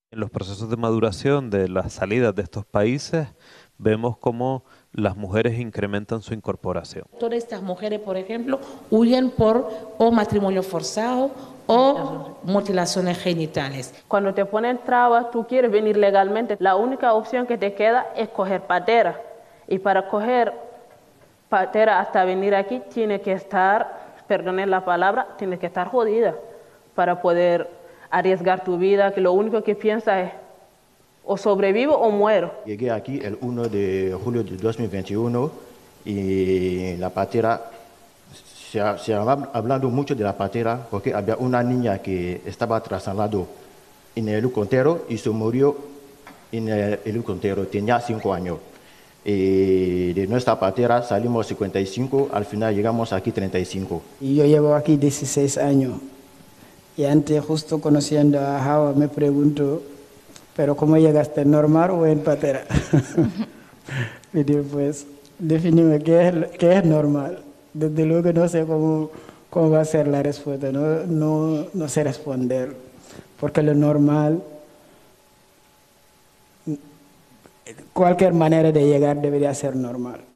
En los procesos de maduración de las salidas de estos países, vemos cómo las mujeres incrementan su incorporación. Todas estas mujeres, por ejemplo, huyen por o matrimonio forzado o mutilaciones genitales. Cuando te ponen trabas, tú quieres venir legalmente, la única opción que te queda es coger patera. Y para coger patera hasta venir aquí, tiene que estar, perdonen la palabra, tiene que estar jodida para poder arriesgar tu vida, que lo único que piensas es o sobrevivo o muero. Llegué aquí el 1 de julio de 2021 y la partera, se ha hablado mucho de la partera porque había una niña que estaba trasladada en el helicóptero y se murió en el helicóptero, tenía 5 años. Y de nuestra partera salimos 55, al final llegamos aquí 35. Y yo llevo aquí 16 años. Y antes, justo conociendo a Hawa, me pregunto, ¿pero cómo llegaste, normal o en patera? Y digo, pues, definime qué es normal. Desde luego no sé cómo va a ser la respuesta, no sé responder. Porque lo normal, cualquier manera de llegar debería ser normal.